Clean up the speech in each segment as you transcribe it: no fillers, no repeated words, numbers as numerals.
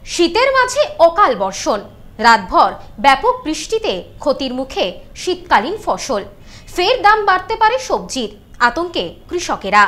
শীতের মাঝে অকাল বর্ষণ, রাতভর ব্যাপক বৃষ্টিতে ক্ষতির মুখে শীতকালীন ফসল। ফের দাম বাড়তে পারে সবজির, আতঙ্কে কৃষকেরা।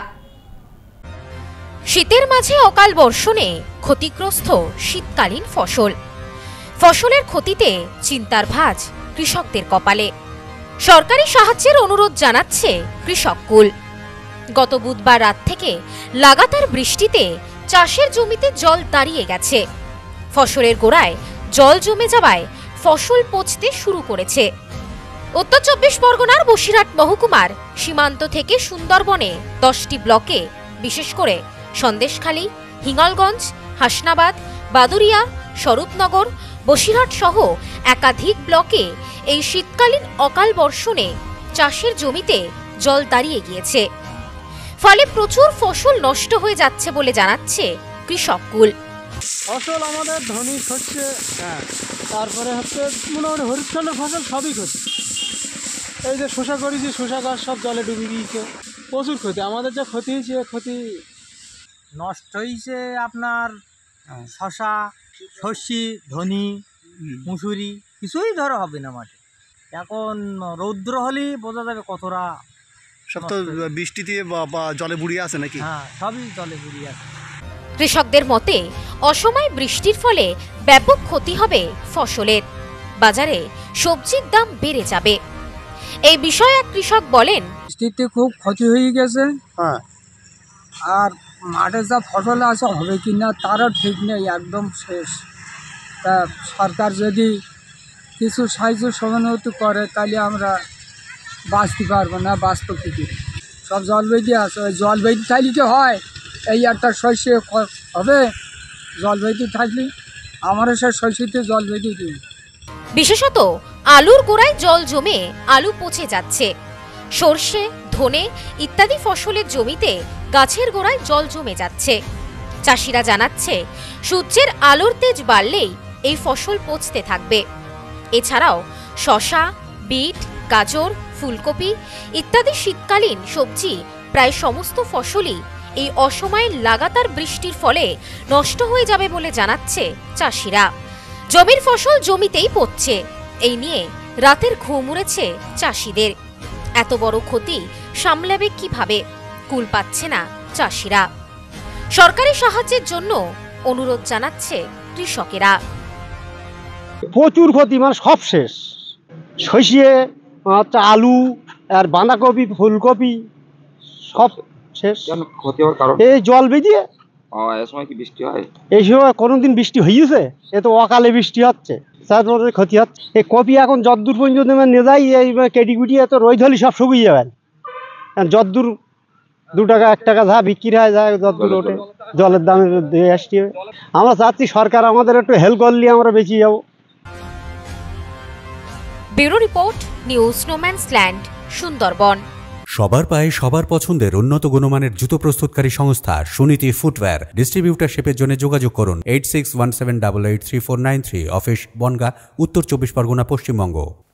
শীতের মাঝে অকাল বর্ষণে ক্ষতিগ্রস্ত শীতকালীন ফসল। ফসলের ক্ষতিতে চিন্তার ভাঁজ কৃষকদের কপালে। সরকারি সাহায্যের অনুরোধ জানাচ্ছে কৃষককুল। গত বুধবার রাত থেকে লাগাতার বৃষ্টিতে চাষের জমিতে জল দাঁড়িয়ে গেছে। ফসলের গোড়ায় জল জমে যাওয়ায় ফসল পচতে শুরু করেছে। উত্তর ২৪ পরগনার বসিরহাট মহকুমার সীমান্ত থেকে সুন্দরবনে ১০টি ব্লকে, বিশেষ করে সন্দেশখালী, হিঙ্গলগঞ্জ, হাসনাবাদ, বাদুরিয়া, স্বরূপনগর, বসিরহাট সহ একাধিক ব্লকে এই শীতকালীন অকাল বর্ষণে চাষের জমিতে জল দাঁড়িয়ে গিয়েছে। ফলে প্রচুর ফসল নষ্ট হয়ে যাচ্ছে বলে জানাচ্ছে কৃষককুল। ফসল আমাদের ধনী হচ্ছে, তারপরে হচ্ছে মোটামুটি হরিৎখণ্ড ফসল সবই ক্ষতি। এই যে শসা করেছি, শসা গাছ সব জলে ডুবে গিয়েছে, প্রচুর ক্ষতি। আমাদের যা ক্ষতি হয়েছে, ক্ষতি নষ্ট হয়েছে আপনার শসা, সর্ষে, ধনি, মুসুরি, কিছুই ধরা হবে না মাঠে। এখন রৌদ্র হলেই বোঝা যাবে কতটা। সব তো বৃষ্টি দিয়ে বা জলে বুড়িয়ে আছে নাকি? হ্যাঁ, সবই জলে বুড়িয়ে আছে। কৃষকদের মতে অসময় বৃষ্টির ফলে ব্যাপক ক্ষতি হবে ফসলের। বাজারে সবজির দাম বেড়ে যাবে। এই বিষয়ে এক কৃষক বলেন, বৃষ্টিতে খুব ক্ষতি হয়ে গেছে। আর মাঠে যা ফসল আছে হবে কিনা তারও ঠিক নেই, একদম শেষ। তা সরকার যদি কিছু সাহায্য সহানুভূতি করে তাহলে আমরা বাঁচতে পারবো না। বাঁচবো কি করে? সব জলবেদি আছে, ওই জলবেদি থাকলে কি হয়? এই একটা শস্য হবে, জলবেদি থাকলে আমারও সে শস্যতে জলবেদি দিই। বিশেষত আলুর গোড়ায় জল জমে আলু পচে যাচ্ছে। সর্ষে, ধনে ইত্যাদি ফসলের জমিতে গাছের গোড়ায় জল জমে যাচ্ছে। চাষিরা জানাচ্ছে, সূর্যের আলোর তেজ বাড়লেই এই ফসল পচতে থাকবে। এছাড়াও শসা, বিট, গাজর, ফুলকপি ইত্যাদি শীতকালীন সবজি প্রায় সমস্ত ফসলই এই অসময়ে লাগাতার বৃষ্টির ফলে নষ্ট হয়ে যাবে বলে জানাচ্ছে চাষিরা। জমির ফসল জমিতেই পচছে, এই নিয়ে রাতের ঘুম উড়েছে চাষিদের। এত বড় ক্ষতি সামলাবে কিভাবে? কুল পাচ্ছে না চাষিরা। সরকারি সাহায্যের জন্য অনুরোধ জানাচ্ছে কৃষকেরা। প্রচুর ক্ষতি, মানে সব শেষ। সর্ষে, আলু আর বাঁধাকপি, ফুলকপি সব শেষ। ক্ষতি হওয়ার কারণ এই জল বেরিয়ে। এই সময় কি বৃষ্টি হয়? এই সময় কোনোদিন বৃষ্টি হয়েছে? এ তো অকালে বৃষ্টি হচ্ছে, তারপরে ক্ষতি হচ্ছে। এই কপি এখন যদ্দূর পর্যন্ত নিয়ে যাই, এই কেটি কুটি এত রোদ হলে সব শুকিয়ে যাবেন। যদ্দূর 2 টাকা 1 টাকা যা বিক্রি হয় যায়, যদ্দূর ওঠে জলের দামে দিয়ে আসতে হবে। আমরা চাচ্ছি সরকার আমাদের একটু হেল্প করলে আমরা বেঁচে যাবো। Bureau report, news no man's land, Sundarbans. সবার পায়ে সবার পছন্দের উন্নত গুণমানের জুতো প্রস্তুতকারী সংস্থা সুনীতি ফুটওয়্যার। ডিস্ট্রিবিউটারশিপের জন্য যোগাযোগ করুন 8617883493, অফিস বনগাঁ, উত্তর 24 পরগনা, পশ্চিমবঙ্গ।